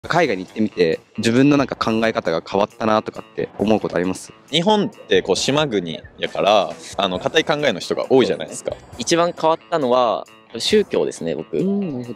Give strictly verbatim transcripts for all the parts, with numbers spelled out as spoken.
海外に行ってみて自分のなんか考え方が変わったなとかって思うことあります？ 日本ってこう島国やからあの固い考えの人が多いじゃないですか。 一番変わったのは宗教ですね、僕。 Hey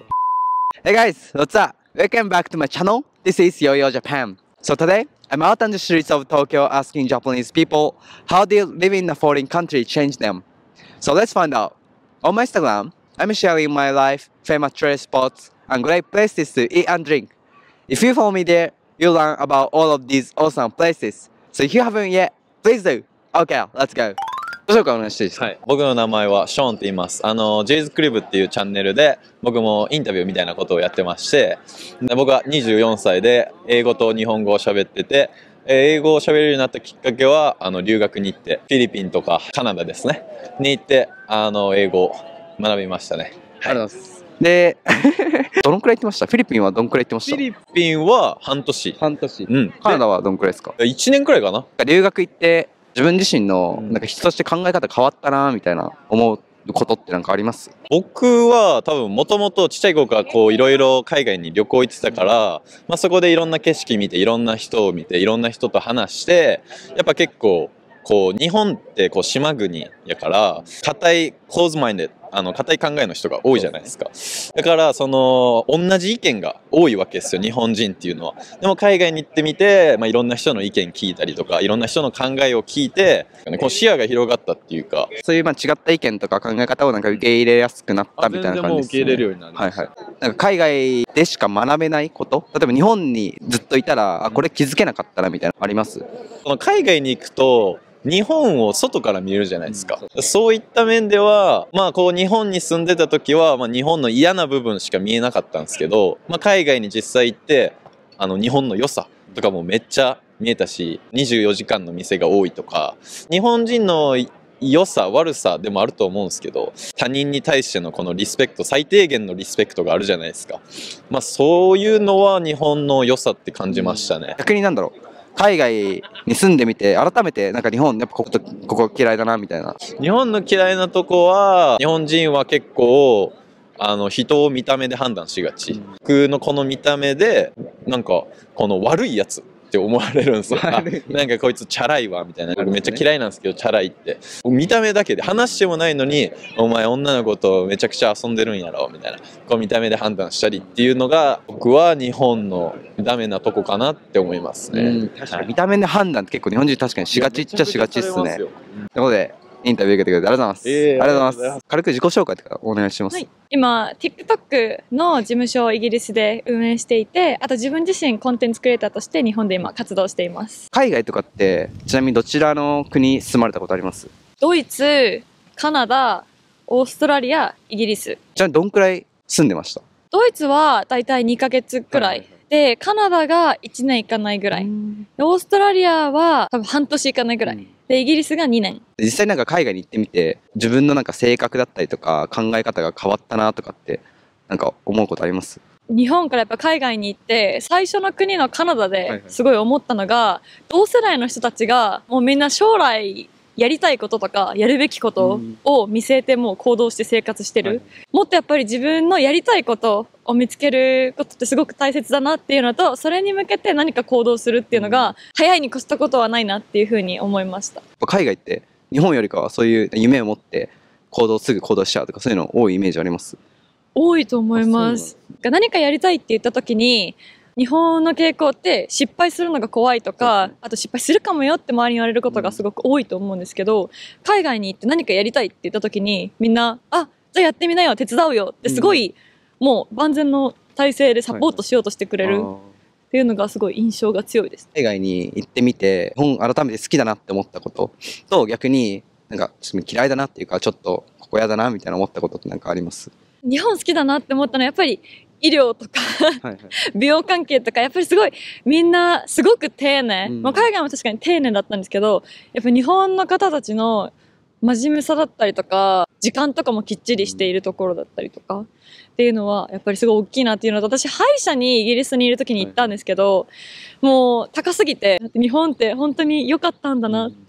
guys, what's up? Welcome back to my channel. This is Yo-Yo Japan. So today, I'm out on the streets of Tokyo asking Japanese people how they live in a foreign country changed them. So let's find out. On my Instagram, I'm sharing my life, famous tourist spots, and great places to eat and drink. If you follow me there, you'll learn about all of these awesome places. So if you haven't yet, please do. Okay, let's go. 自己紹介お願いしていいですか？ はい、僕の名前はショーンって言います。あの ジェイズ クリブっていうチャンネルで僕もインタビューみたいなことをやってまして、で僕はにじゅうよんさいで英語と日本語を喋ってて、英語を喋れるようになったきっかけはあの留学に行ってフィリピンとかカナダですねに行ってあの英語を学びましたね。 ありがとうございます。で、どのくらい行ってました？フィリピンはどのくらい行ってました？ フィリピンは半年。 半年。 うん。 カナダはどのくらいですか？ いちねんくらいかな。 留学行って自分自身のなんか人として考え方変わったなみたいな思うことってなんかあります？ 僕は多分もともとちっちゃい頃からこういろいろ海外に旅行行ってたから、まあ、そこでいろんな景色見ていろんな人を見ていろんな人と話してやっぱ結構こう日本ってこう島国やから固いクローズマインドあの固い考えの人が多いじゃないですか。だからその同じ意見が多いわけですよ、日本人っていうのは。でも海外に行ってみて、まあ、いろんな人の意見聞いたりとかいろんな人の考えを聞いてこう視野が広がったっていうか、 そういうまあ違った意見とか考え方をなんか受け入れやすくなったみたいな感じですね。 受け入れるようになる。 はいはい。なんか海外でしか学べないこと、例えば日本にずっといたらあこれ気づけなかったなみたいなのあります？ その海外に行くと日本を外から見えるじゃないですか、うん、そういった面ではまあこう日本に住んでた時は、まあ、日本の嫌な部分しか見えなかったんですけど、まあ、海外に実際行ってあの日本の良さとかもめっちゃ見えたし、にじゅうよじかんの店が多いとか日本人の良さ悪さでもあると思うんですけど、他人に対してのこのリスペクト、最低限のリスペクトがあるじゃないですか。まあそういうのは日本の良さって感じましたね。 逆になんだろう、海外に住んでみて改めてなんか日本やっぱこことここ嫌いだなみたいな。 日本の嫌いなとこは日本人は結構あの人を見た目で判断しがち、うん、僕のこの見た目でなんかこの悪いやつって思われるんですよ。なんかこいつチャラいわみたいな、めっちゃ嫌いなんですけどチャラいって見た目だけで話してもないのにお前女の子とめちゃくちゃ遊んでるんやろみたいなこう見た目で判断したりっていうのが僕は日本のダメなとこかなって思いますね。 うん、確かに見た目で判断って結構日本人確かにしがちっちゃしがちっすね。ということでインタビュー受けてくれてありがとうございます。えー、ありがとうございます。軽く自己紹介とかお願いします。はい、 今 TikTok の事務所をイギリスで運営していて、あと自分自身コンテンツクリエイターとして日本で今活動しています。 海外とかってちなみにどちらの国住まれたことあります？ ドイツ、カナダ、オーストラリア、イギリス。 じゃあどんくらい住んでました？ ドイツはだいたいにかげつくらい。はい、で、カナダがいちねんいかないぐらい。で、オーストラリアは多分半年いかないぐらい。で、イギリスがにねん。 実際なんか海外に行ってみて自分のなんか性格だったりとか考え方が変わったなとかってなんか思うことあります？ 日本からやっぱ海外に行って最初の国のカナダですごい思ったのが、同世代の人たちがもうみんな将来やりたいこととかやるべきことを見据えてもう行動して生活してる、はい、もっとやっぱり自分のやりたいことを見つけることってすごく大切だなっていうのと、それに向けて何か行動するっていうのが早いに越したことはないなっていうふうに思いました。 海外って日本よりかはそういう夢を持って行動すぐ行動しちゃうとかそういうの多いイメージあります？ 多いと思います。何かやりたいって言った時に日本の傾向って失敗するのが怖いとか、あと失敗するかもよって周りに言われることがすごく多いと思うんですけど、海外に行って何かやりたいって言った時にみんな「あ、じゃあやってみなよ、手伝うよ」ってすごいもう万全の体制でサポートしようとしてくれるっていうのがすごい印象が強いです。 海外に行ってみて日本改めて好きだなって思ったことと、逆になんか嫌いだなっていうかちょっとここ嫌だなみたいな思ったことって何かあります？ 日本好きだなって思ったのはやっぱり医療とか美容関係とかやっぱりすごいみんなすごく丁寧、うん、まあ海外も確かに丁寧だったんですけど、やっぱ日本の方たちの真面目さだったりとか時間とかもきっちりしているところだったりとかっていうのはやっぱりすごい大きいなっていうのと、私歯医者にイギリスにいる時に行ったんですけど、もう高すぎて日本って本当に良かったんだなって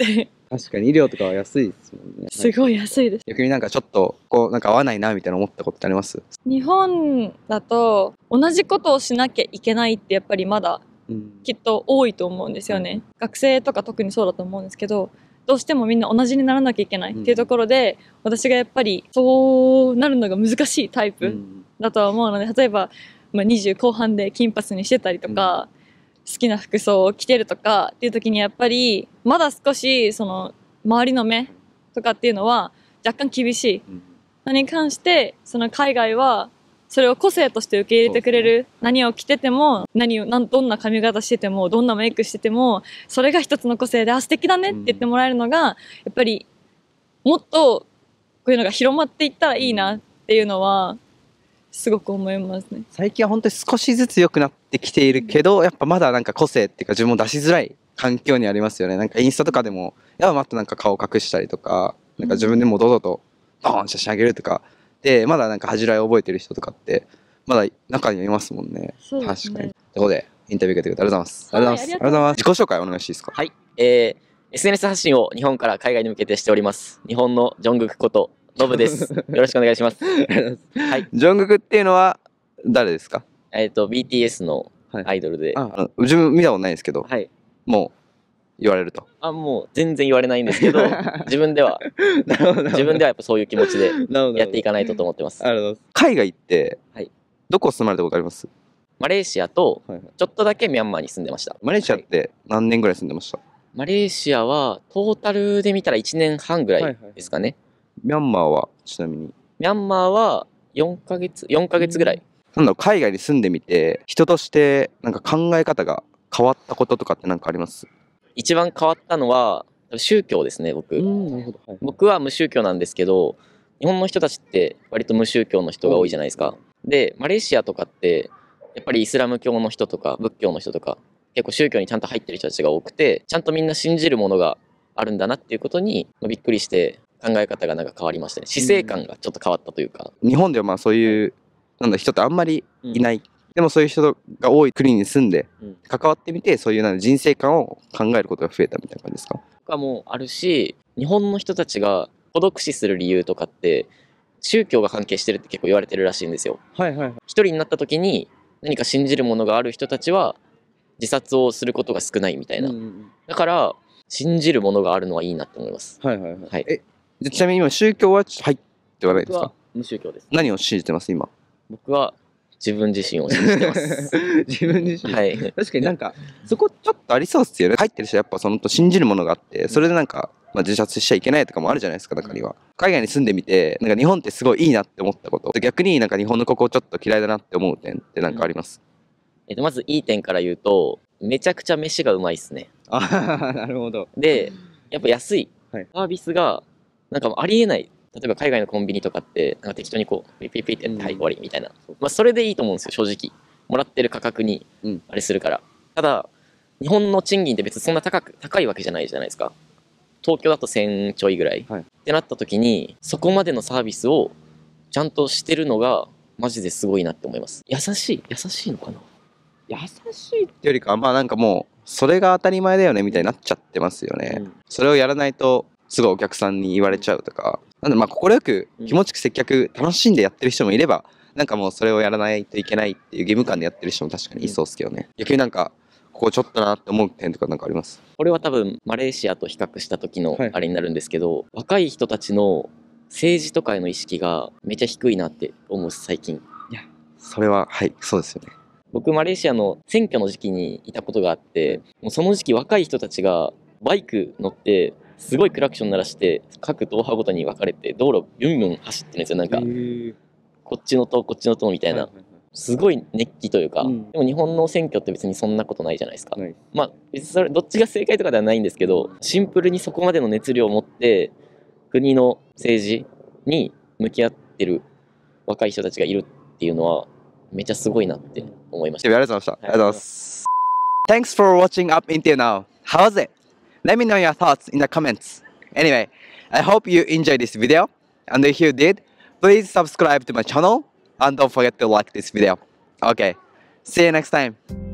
確かに医療とかは安いですもんね。 すごい安いです。 逆になんかちょっとこうなんか合わないなみたいな思ったことってあります？ 日本だと同じことをしなきゃいけないってやっぱりまだうんきっと多いと思うんですよね。学生とか特にそうだと思うんですけど、どうしてもみんな同じにならなきゃいけないっていうところで、私がやっぱりそうなるのが難しいタイプうんだとは思うので、例えば、まあ、にじゅう後半で金髪にしてたりとか、好きな服装を着てるとかっていう時にやっぱりまだ少しその周りの目とかっていうのは若干厳しいうんのに関して、その海外はそれを個性として受け入れてくれる、何を着てても何をなんどんな髪型しててもどんなメイクしててもそれが一つの個性で、あ素敵だねって言ってもらえるのがやっぱりもっとこういうのが広まっていったらいいなっていうのはすごく思いますね。 最近は本当に少しずつ良くなってきているけど、やっぱまだなんか個性っていうか自分を出しづらい環境にありますよね。なんかインスタとかでもやっぱまたなんか顔隠したりとか、なんか自分でも堂々とバーン写真上げるとかで、まだなんか恥じらいを覚えてる人とかってまだ中にはいますもんね。 そうですね。 確かに。ということでインタビュー受けてくれてありがとうございます。ありがとうございます。 はいありがとうございます。自己紹介お願いしていいですか？ はい。えー、エスエヌエス 発信を日本から海外に向けてしております。日本のジョングクことノブです。よろしくお願いします。はい。 ジョングクっていうのは誰ですか？ えっと、ビーティーエス のアイドルで。 あ、あの自分見たことないんですけど、 はい。 もう言われると。 あ、もう全然言われないんですけど、自分では、 なるほど。 自分ではやっぱそういう気持ちでなるほどやっていかないとと思ってます。 ありがとうございます。海外って、 はいどこ住まれたことあります？ マレーシアとはいはいちょっとだけミャンマーに住んでました。 マレーシアって何年ぐらい住んでました？ マレーシアはトータルで見たらいちねんはんぐらいですかね。 ミャンマーはちなみに。 ミャンマーはよんかげつ、よんかげつぐらい。 なんだろう、海外に住んでみて、人としてなんか考え方が変わったこととかって何かあります？ 一番変わったのは宗教ですね、僕。 ん、なるほど。はい、 僕は無宗教なんですけど、日本の人たちって割と無宗教の人が多いじゃないですか。で、マレーシアとかってやっぱりイスラム教の人とか仏教の人とか結構宗教にちゃんと入ってる人たちが多くて、ちゃんとみんな信じるものがあるんだなっていうことにびっくりして考え方がなんか変わりましたね。死生観がちょっと変わったというか。 日本ではまあそういう、なんだ人ってあんまりいない、うん、でもそういう人が多い国に住んで関わってみて、そういうなんか人生観を考えることが増えたみたいな感じですか？ がもあるし、日本の人たちが孤独死する理由とかって宗教が関係してるって結構言われてるらしいんですよ。 はいはいはい。 一人になった時に何か信じるものがある人たちは自殺をすることが少ないみたいな、うんうん、だから信じるものがあるのはいいなって思います。 はいはいはい、はい、えちなみに今宗教は入ってはないですか？ 僕は無宗教です。 何を信じてます今？ 僕は自分自身を信じてます自分自身、 はい、 確かになんかそこちょっとありそうっすよね。入ってる人はやっぱそのと信じるものがあって、それでなんか、まあ、自殺しちゃいけないとかもあるじゃないですか。中には海外に住んでみてなんか日本ってすごいいいなって思ったこと、逆になんか日本のここちょっと嫌いだなって思う点ってなんかあります？ うん、えっとまずいい点から言うとめちゃくちゃ飯がうまいっすね。 あなるほど。 でやっぱ安い、 はい、 サービスがなんかありえない。例えば海外のコンビニとかってなんか適当にこうピッピッピッってやって、はい終わりみたいな、まあ、それでいいと思うんですよ正直。もらってる価格にあれするから、うん、ただ日本の賃金って別にそんな高く高いわけじゃないじゃないですか。東京だとせんちょいぐらい、はい、ってなった時にそこまでのサービスをちゃんとしてるのがマジですごいなって思います。優しい優しいのかな。 優しいってよりかまあなんかもうそれが当たり前だよねみたいになっちゃってますよね、うん、それをやらないとすごいお客さんに言われちゃうとか、なんでまあ快く気持ちよく接客楽しんでやってる人もいれば、なんかもうそれをやらないといけないっていう義務感でやってる人も確かにいそうですけどね。逆になんかここちょっとなって思う点とかなんかあります？ これは多分マレーシアと比較した時のあれになるんですけど、はい、若い人たちの政治とかへの意識がめっちゃ低いなって思う最近。 いやそれははいそうですよね。 僕マレーシアの選挙の時期にいたことがあって、もうその時期若い人たちがバイク乗ってすごいクラクション鳴らして各党派ごとに分かれて道路ビュンビュン走ってるんですよ。なんかこっちの党こっちの党みたいな、すごい熱気というか、うん、でも日本の選挙って別にそんなことないじゃないですか。まあ別にそれどっちが正解とかではないんですけど、シンプルにそこまでの熱量を持って国の政治に向き合ってる若い人たちがいるっていうのはめっちゃすごいなって思いました。 ありがとうございました。ありがとうございます。Thanks for watching up until now. How was it? Let me know your thoughts in the comments. Anyway, I hope you enjoyed this video, and if you did, please subscribe to my channel and don't forget to like this video. Okay, see you next time.